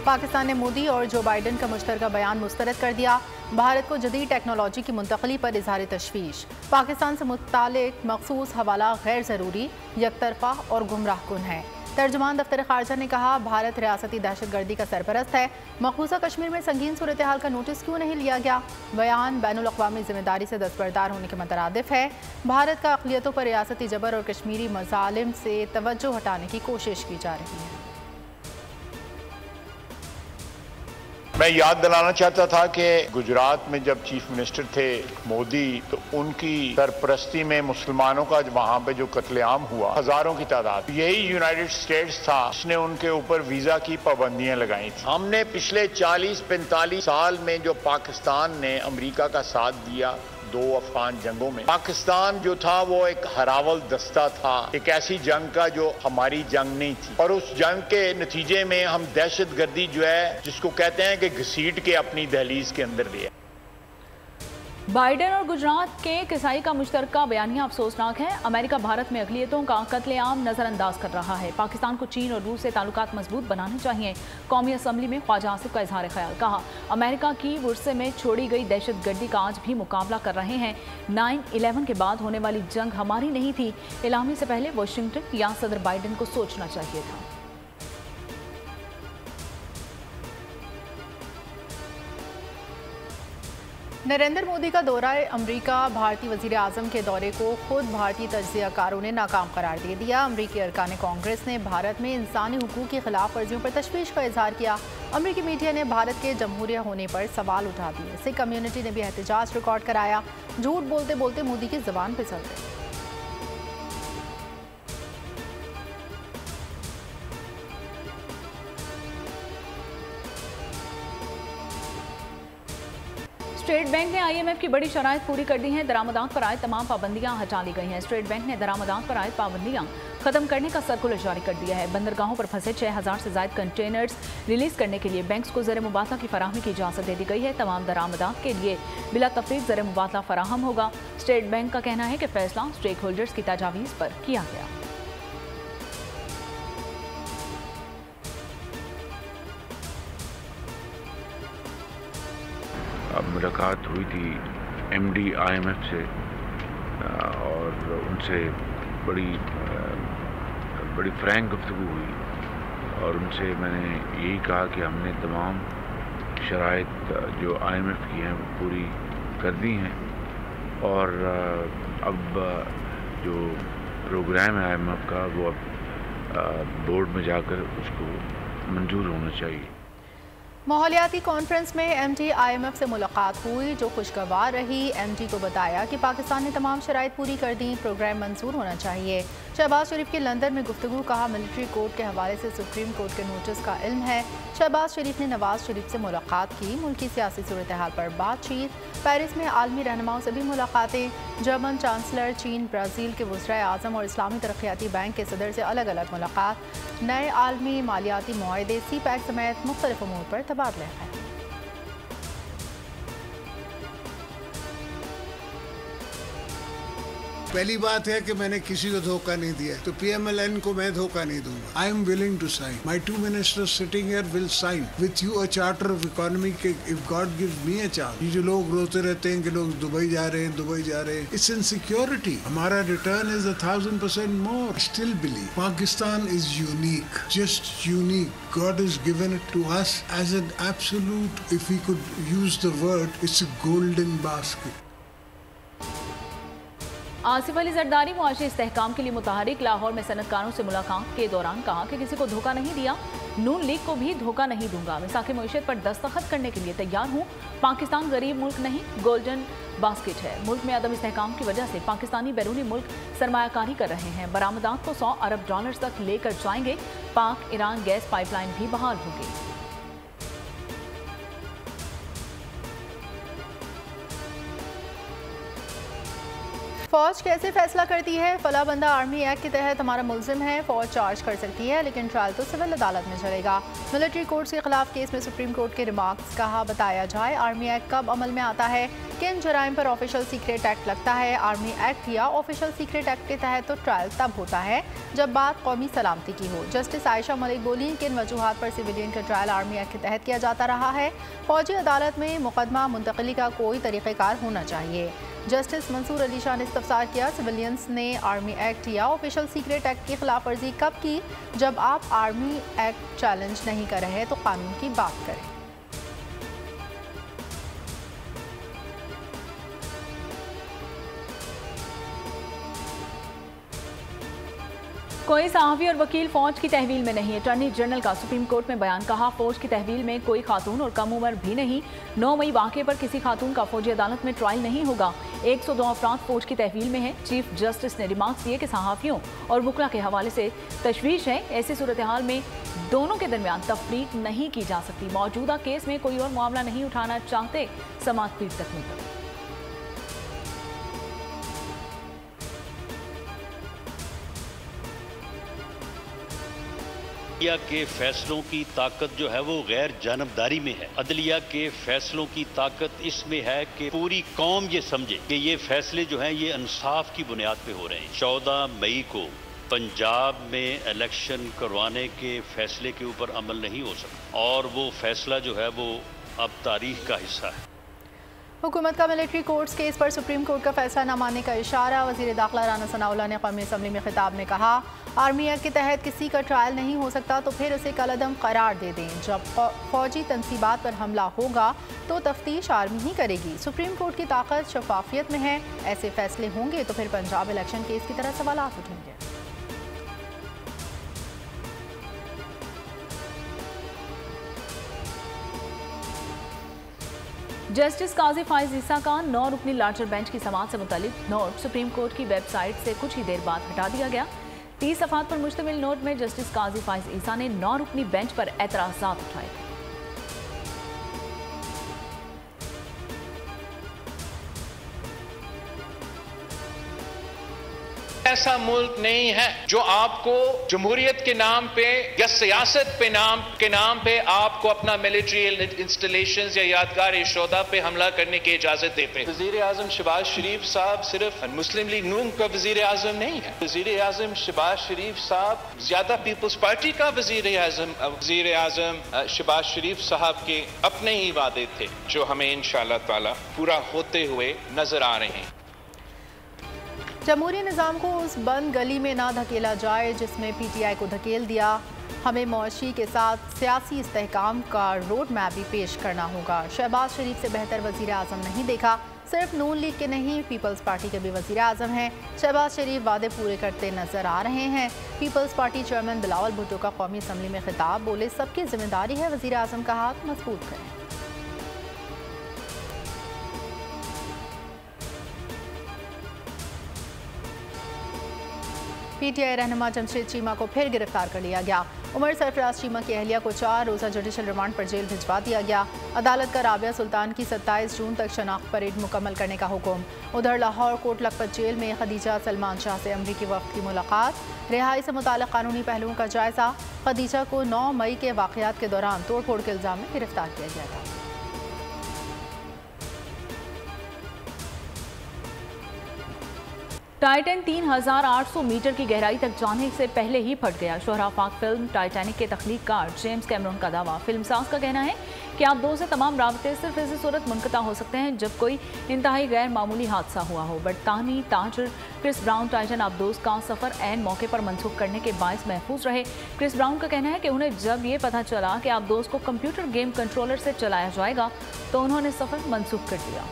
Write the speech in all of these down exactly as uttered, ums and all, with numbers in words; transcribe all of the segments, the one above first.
पाकिस्तान ने मोदी और जो बाइडन का मुश्तरका बयान मुस्तरद कर दिया। भारत को जदीद टेक्नोलॉजी की मुंतकली पर इजहार तशवीश। पाकिस्तान से मुतालिक मखसूस हवाला गैर ज़रूरी, यकतरफा और गुमराह कुन है। तर्जुमान दफ्तर खारजा ने कहा, भारत रियासती दहशत गर्दी का सरपरस्त है। मकबूजा कश्मीर में संगीन सूरत हाल का नोटिस क्यों नहीं लिया गया? बयान बैनुल अक़वामी जिम्मेदारी से दस्तबरदार होने के मुतरादिफ है। भारत का अक़लियतों पर रियासती जबर और कश्मीरी मज़ालिम से तवज्जो हटाने की कोशिश की जा रही है। मैं याद दिलाना चाहता था कि गुजरात में जब चीफ मिनिस्टर थे मोदी, तो उनकी सरपरस्ती में मुसलमानों का वहां पे जो कत्लेआम हुआ, हजारों की तादाद, यही यूनाइटेड स्टेट्स था जिसने उनके ऊपर वीजा की पाबंदियां लगाई थी। हमने पिछले चालीस पैंतालीस साल में जो पाकिस्तान ने अमेरिका का साथ दिया दो अफगान जंगों में, पाकिस्तान जो था वो एक हरावल दस्ता था, एक ऐसी जंग का जो हमारी जंग नहीं थी। और उस जंग के नतीजे में हम दहशत गर्दी जो है, जिसको कहते हैं कि घसीट के अपनी दहलीज के अंदर लिया। बाइडेन और गुजरात के किसाई का मुश्तरका बयानिया अफसोसनाक है। अमेरिका भारत में अक़लियतों का कत्लेआम नज़रअंदाज कर रहा है। पाकिस्तान को चीन और रूस से ताल्लुकात मजबूत बनाने चाहिए। कौमी असम्बली में ख्वाजा आसिफ का इजहार ख्याल। कहा, अमेरिका की वुरसे में छोड़ी गई दहशत गर्दी का आज भी मुकाबला कर रहे हैं। नाइन इलेवन के बाद होने वाली जंग हमारी नहीं थी। एलामी से पहले वाशिंगटन या सदर बाइडेन को सोचना चाहिए था। नरेंद्र मोदी का दौरा अमरीका, भारतीय वजीर आजम के दौरे को खुद भारतीय तज्ज़ियाकारों ने नाकाम करार दे दिया। अमरीकी अरकान कांग्रेस ने भारत में इंसानी हुकूक की खिलाफ वर्जियों पर तशवीश का इजहार किया। अमरीकी मीडिया ने भारत के जमहूरिया होने पर सवाल उठा दिए। सिख कम्युनिटी ने भी एहतजाज रिकॉर्ड कराया। झूठ बोलते बोलते मोदी की जबान फिसल गई। स्टेट बैंक ने आईएमएफ की बड़ी शराइत पूरी कर दी हैं। दरामदात पर आयद तमाम पाबंदियां हटा ली गई हैं। स्टेट बैंक ने दरामदात पर आयद पाबंदियां खत्म करने का सर्कुलर जारी कर दिया है। बंदरगाहों पर फंसे छह हजार से ज्यादा कंटेनर्स रिलीज करने के लिए बैंक्स को ज़र मुबादला की फराहमी की इजाजत दे दी गई है। तमाम दरामदात के लिए बिला तफरीक ज़र मुबादला फराहम होगा। स्टेट बैंक का कहना है कि फैसला स्टेक होल्डर्स की तजावीज़ पर किया गया। अब मुलाकात हुई थी एमडी आईएमएफ से और उनसे बड़ी बड़ी फ्रैंक गुफ्तगू हुई और उनसे मैंने यही कहा कि हमने तमाम शराइत जो आईएमएफ की हैं वो पूरी कर दी हैं और अब जो प्रोग्राम है आईएमएफ का वो अब बोर्ड में जाकर उसको मंजूर होना चाहिए। माहौलियाती कॉन्फ्रेंस में एमडी आईएमएफ से मुलाकात हुई, जो खुशगवार रही। एमडी को बताया कि पाकिस्तान ने तमाम शराइत पूरी कर दी, प्रोग्राम मंजूर होना चाहिए। शहबाज शरीफ की लंदन में गुफ्तगू, कहा मिलिट्री कोर्ट के हवाले से सुप्रीम कोर्ट के नोटिस का इल्म है। शहबाज शरीफ ने नवाज शरीफ से मुलाकात की, मुल्की सियासी सूरत हाल पर बातचीत। पेरिस में आलमी रहनुमाओं से भी मुलाकातें। जर्मन चांसलर, चीन, ब्राज़ील के वज़राए आज़म और इस्लामी तरक्याती बैंक के सदर से अलग अलग मुलाकात। नए आलमी मालियाती मुआहदे, सी पैक समेत मुख्तलिफ अमूर पर तबादला है। पहली बात है कि मैंने किसी को धोखा नहीं दिया, तो पीएमएलएन को मैं धोखा नहीं दूंगा। I am willing to sign. My two ministers sitting here will sign with you a charter of economy के if God gives me a chance. ये जो लोग रोते रहते हैं कि लोग दुबई जा रहे हैं दुबई जा रहे हैं, इट्स इनसिक्योरिटी। हमारा return is a thousand percent more. Still believe Pakistan is unique, just unique. God has given it to us as an absolute, if we could use the word, it's a golden basket. Asif Ali Zardari मुआशी इस्तेहकाम के लिए मुतहरिक लाहौर में सनतकारों से मुलाकात के दौरान कहा कि किसी को धोखा नहीं दिया, नून लीग को भी धोखा नहीं दूंगा। मिसाक मईशत पर दस्तखत करने के लिए तैयार हूँ। पाकिस्तान गरीब मुल्क नहीं, गोल्डन बास्केट है। मुल्क में अदम इस्तेहकाम की वजह से पाकिस्तानी बैरूनी मुल्क सरमायाकारी कर रहे हैं। बरामदात को सौ अरब डॉलर तक लेकर जाएंगे। पाक ईरान गैस पाइपलाइन भी बहाल होगी। फौज कैसे फैसला करती है? फलाबंदा आर्मी एक्ट के तहत हमारा मुलजिम है, फौज चार्ज कर सकती है, लेकिन ट्रायल तो सिविल अदालत में चलेगा। मिलिट्री कोर्ट्स के खिलाफ केस में सुप्रीम कोर्ट के रिमार्क्स कहा बताया जाए। आर्मी एक्ट कब अमल में आता है? किन जराइम पर ऑफिशियल सीक्रेट एक्ट लगता है? आर्मी एक्ट या ऑफिशियल सीक्रेट एक्ट के तहत तो ट्रायल तब होता है जब बात कौमी सलामती की हो। जस्टिस आयशा मलिक बोली, किन वजूहात पर सिविलियन का ट्रायल आर्मी एक्ट के तहत किया जाता रहा है? फौजी अदालत में मुकदमा मुंतकली का कोई तरीक़ेकार होना चाहिए। जस्टिस मंसूर अली शाह ने इस्तफसार किया, सिविलियंस ने आर्मी एक्ट या ऑफिशियल सीक्रेट एक्ट की खिलाफ वर्जी कब की? जब आप आर्मी एक्ट चैलेंज नहीं कर रहे तो कानून की बात करें। कोई सहाफ़ी और वकील फौज की तहवील में नहीं। अटॉर्नी जनरल का सुप्रीम कोर्ट में बयान, कहा फौज की तहवील में कोई खातून और कम उम्र भी नहीं। नौ मई वाक़े पर किसी खातून का फौजी अदालत में ट्रायल नहीं होगा। एक सौ दो अफराद फौज की तहवील में हैं। चीफ जस्टिस ने रिमार्क्स दिए कि सहाफ़ियों और वकला के हवाले से तशवीश है। ऐसी सूरत हाल में दोनों के दरमियान तफरीक नहीं की जा सकती। मौजूदा केस में कोई और मामला नहीं उठाना चाहते, समाअत पीठ तक में। अदलिया के फैसलों की ताकत जो है वो गैर जानबदारी में है। अदलिया के फैसलों की ताकत इसमें है कि पूरी कौम ये समझे कि ये फैसले जो हैं ये इंसाफ की बुनियाद पे हो रहे हैं। चौदह मई को पंजाब में इलेक्शन करवाने के फैसले के ऊपर अमल नहीं हो सकता और वो फैसला जो है वो अब तारीख का हिस्सा है। हुकूमत का मिलिट्री कोर्ट्स केस पर सुप्रीम कोर्ट का फैसला न मानने का इशारा। वज़ीर दाखिला राना सनाउल्लाह ने कौमी असम्बली में खिताब में कहा, आर्मी एक्ट के तहत किसी का ट्रायल नहीं हो सकता तो फिर उसे कलअदम करार दे दें। जब फौजी तनसीबात पर हमला होगा तो तफ्तीश आर्मी ही करेगी। सुप्रीम कोर्ट की ताकत शफाफियत में है। ऐसे फैसले होंगे तो फिर पंजाब इलेक्शन केस की तरह सवालात उठेंगे। जस्टिस काजी फाइज ईसा का नौ रुकनी लार्जर बेंच की समाअत से मुतालिक नोट सुप्रीम कोर्ट की वेबसाइट से कुछ ही देर बाद हटा दिया गया। तीस सफ़ात पर मुश्तमिल नोट में जस्टिस काजी फाइज ईसा ने नौ रुकनी बेंच पर एतराज़ात उठाए थे। ऐसा मुल्क नहीं है जो आपको जमहूरियत के नाम पे या सियासत पे नाम के नाम पे आपको अपना मिलिट्री इंस्टॉलेशंस या यादगार यशोदा पे हमला करने की इजाजत देते हैं। वजीर आजम शहबाज शरीफ साहब सिर्फ मुस्लिम लीग नून का वजीर आजम नहीं है। वजीर आजम शहबाज शरीफ साहब ज्यादा पीपल्स पार्टी का वजीर आजम वजीर आजम शहबाज शरीफ साहब के अपने ही वादे थे जो हमें इंशाअल्लाह ताला पूरा होते हुए नजर आ रहे हैं। जमहूरी निज़ाम को उस बंद गली में ना धकेला जाए जिसमें पी टी आई को धकेल दिया। हमें मुआशी के साथ सियासी इस्तेहकाम का रोड मैप भी पेश करना होगा। शहबाज शरीफ से बेहतर वज़ीर आज़म नहीं देखा। सिर्फ नून लीग के नहीं, पीपल्स पार्टी के भी वज़ीर आज़म हैं। शहबाज शरीफ वादे पूरे करते नजर आ रहे हैं। पीपल्स पार्टी चेयरमैन बिलावल भुट्टो का कौमी असम्बली में खिताब, बोले सबकी जिम्मेदारी है वज़ीर आज़म का हाथ मजबूत करें। पीटीआई रहनुमा जमशेद चीमा को फिर गिरफ्तार कर लिया गया। उमर सरफराज चीमा की अहलिया को चार रोज़ा जुडिशल रिमांड पर जेल भिजवा दिया गया। अदालत का राबिया सुल्तान की सत्ताईस जून तक शनाख्त परेड मुकम्मल करने का हुक्म। उधर लाहौर कोट लखपत जेल में खदीजा सलमान शाह से अमरीकी वफ़द की मुलाकात। रिहाई से मुताल्लिक़ कानूनी पहलुओं का जायज़ा। खदीजा को नौ मई के वाक़यात के दौरान तोड़ फोड़ के इल्ज़ाम में गिरफ्तार किया गया था। टाइटैन तीन हज़ार आठ सौ मीटर की गहराई तक जाने से पहले ही फट गया। शोहरा फाक फिल्म टाइटैनिक के तख्लीक़कार जेम्स कैमरून का दावा। फिल्मसाज का कहना है कि आप दो से तमाम राबते सिर्फ ऐसी सूरत मुनक़ता हो सकते हैं जब कोई इंतहाई गैर मामूली हादसा हुआ हो। बरतानी ताजर क्रिस ब्राउन टाइटन आबदोस का सफ़र ऐन मौके पर मनसूख करने के बायस महफूज रहे। क्रिस ब्राउन का कहना है कि उन्हें जब ये पता चला कि आबदोस को कंप्यूटर गेम कंट्रोलर से चलाया जाएगा तो उन्होंने सफ़र मनसूख कर दिया।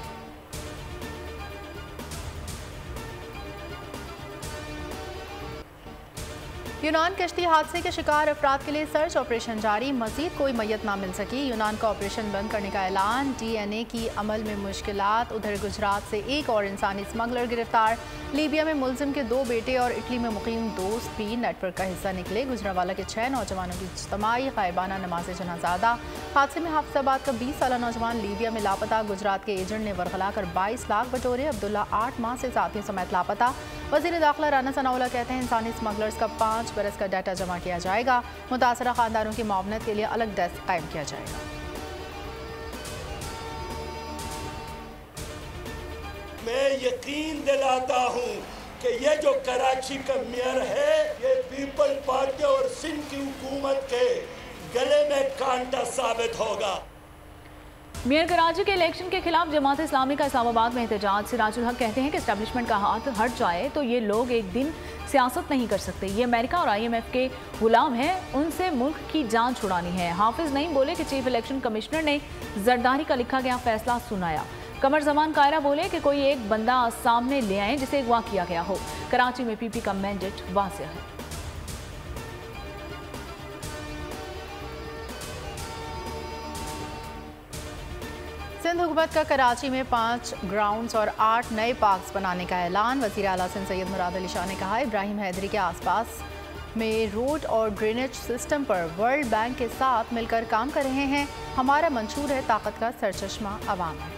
यूनान कश्ती हादसे के शिकार अफराद के लिए सर्च ऑपरेशन जारी, मजीद कोई मैयत ना मिल सकी। यूनान का ऑपरेशन बंद करने का ऐलान, डीएनए की अमल में मुश्किलात। उधर गुजरात से एक और इंसानी स्मगलर गिरफ्तार। लीबिया में मुलजिम के दो बेटे और इटली में मुकीम दोस्त भी नेटवर्क का हिस्सा निकले। गुजरावाला के छह नौजवानों की इज्तिमाई गायबाना नमाज जनाजा अदा। हादसे में हाफिजाबाद का बीस साल नौजवान लीबिया में लापता। गुजरात के एजेंट ने वरगला कर बाईस लाख बटोरे। अब्दुल्ला आठ माह से साथियों समेत लापता। वज़ीर दाखिला राना सनाउल्लाह कहते हैं इंसानी स्मगलर्स का पाँच बरस का डाटा जमा किया जाएगा। मुतासरा खानदानों की मुआवनत के लिए अलग डेस्क कायम किया जाएगा। मैं यकीन दिलाता हूँ कि ये जो कराची का मेयर है ये पीपल पार्टी और सिंध की हुकूमत के गले में कांटा साबित होगा। मेयर कराची के इलेक्शन के खिलाफ जमात इस्लामी का इस्लामाबाद में एहतजाज। सिराजुल हक कहते हैं कि एस्टेब्लिशमेंट का हाथ हट जाए तो ये लोग एक दिन सियासत नहीं कर सकते। ये अमेरिका और आईएमएफ के गुलाम हैं, उनसे मुल्क की जान छुड़ानी है। हाफिज नईम बोले कि चीफ इलेक्शन कमिश्नर ने जरदारी का लिखा गया फैसला सुनाया। कमर जमान कायरा बोले कि कोई एक बंदा सामने ले आए जिसे अगवा किया गया हो। कराची में पीपी का मैंडेट वाज़ेह है। सिंध हुकूमत का कराची में पाँच ग्राउंड्स और आठ नए पार्क्स बनाने का ऐलान। वज़ीर आला सिंध सैयद मुराद अली शाह ने कहा इब्राहिम हैदरी के आसपास में रोड और ड्रेनेज सिस्टम पर वर्ल्ड बैंक के साथ मिलकर काम कर रहे हैं। हमारा मंशूर है ताकत का सरचश्मा अवाम है।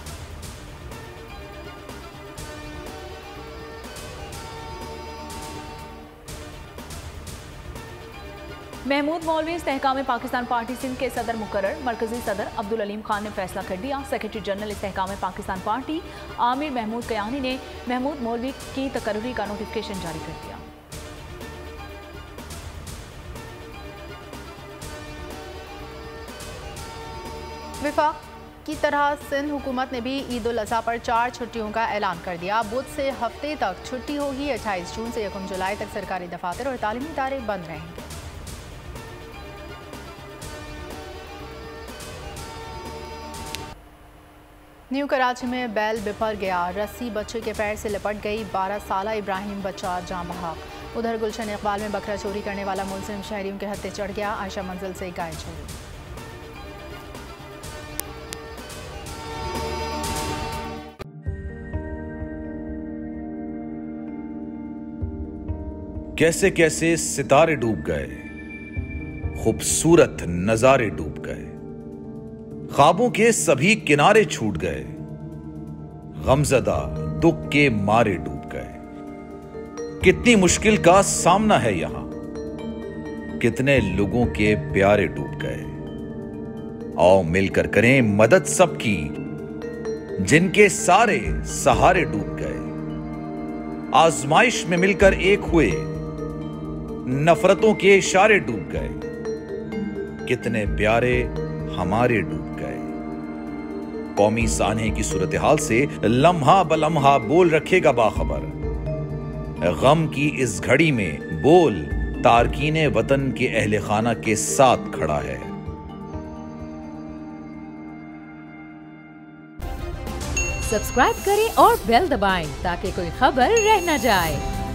महमूद मौलवी इस्तेहकाम पाकिस्तान पार्टी सिंध के सदर मुकर्रर। मरकजी सदर अब्दुल अलीम खान ने फैसला कर दिया। सेक्रेटरी जनरल इस्तेहकाम पाकिस्तान पार्टी आमिर महमूद कयानी ने महमूद मौलवी की तकर्री का नोटिफिकेशन जारी कर दिया। विफाक की तरह सिंध हुकूमत ने भी ईद उल अज़हा पर चार छुट्टियों का ऐलान कर दिया। बुध से हफ्ते तक छुट्टी होगी। अट्ठाईस जून से यकम जुलाई तक सरकारी दफातर और तालीमी इदारे बंद रहेंगे। न्यू कराची में बैल बिफर गया, रस्सी बच्चे के पैर से लिपट गई। बारह साल इब्राहिम बच्चा जान बहक। उधर गुलशन इकबाल में बकरा चोरी करने वाला मुलजिम शहरियों के हत्थे चढ़ गया। आयशा मंजिल से गाय चोरी। कैसे कैसे सितारे डूब गए, खूबसूरत नजारे डूब गए, ख्वाबों के सभी किनारे छूट गए, गमजदा दुख के मारे डूब गए। कितनी मुश्किल का सामना है यहां, कितने लोगों के प्यारे डूब गए। आओ मिलकर करें मदद सबकी, जिनके सारे सहारे डूब गए। आजमाइश में मिलकर एक हुए, नफरतों के इशारे डूब गए। कितने प्यारे हमारे डूब गए। कौमी सानहे की सूरत हाल से लम्हा बलम्हा बोल रखेगा बाखबर। गम की इस घड़ी में बोल तारकीने वतन के अहले खाना के साथ खड़ा है। सब्सक्राइब करें और बेल दबाएं ताकि कोई खबर रह न जाए।